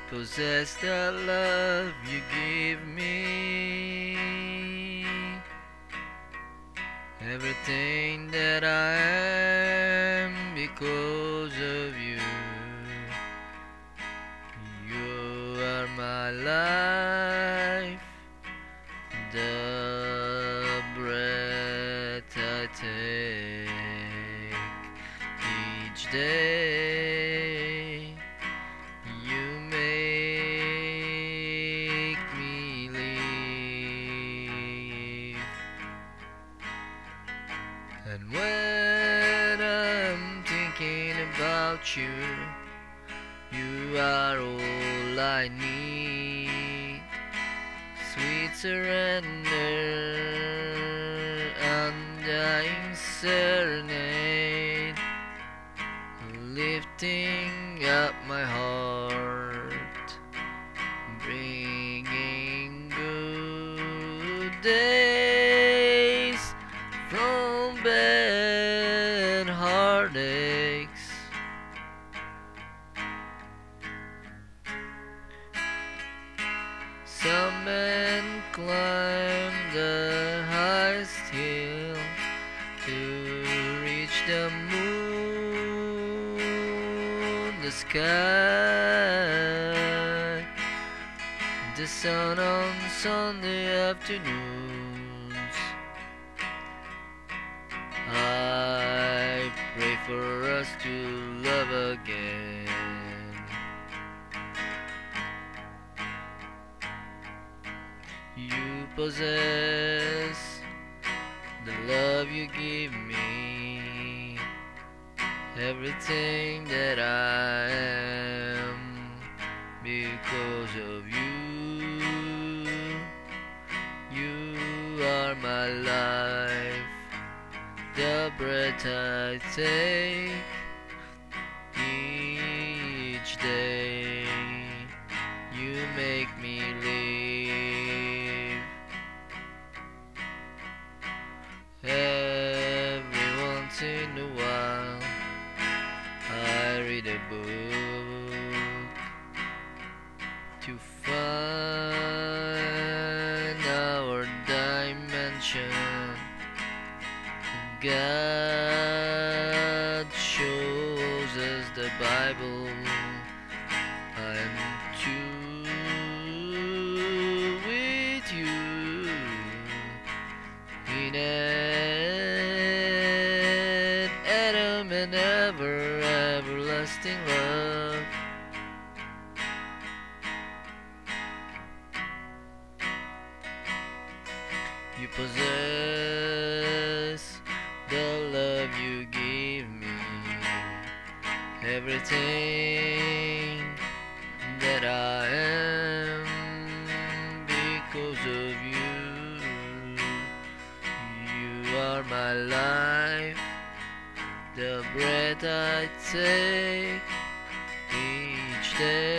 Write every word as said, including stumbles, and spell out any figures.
possess the love you give me. Everything that I am because of you. You are my life, the breath I take each day. You make me live. And when I'm thinking about you, you are all I need. Sweet surrender, undying serenade, lifting up my heart, bringing good days from bad heartaches. Some men climb the highest hill to reach the moon, the sky, the sun on Sunday afternoons. I pray for us to love again. You possess the love you give me, everything that I am because of you. You are my life, the breath I take each day. You make me live. Every once in a while I read a book to find our dimension. God shows us the Bible. I'm too with you in an Adam and ever everlasting love. You possess the love you give me, everything that I am because of you. You are my life, the breath I take each day.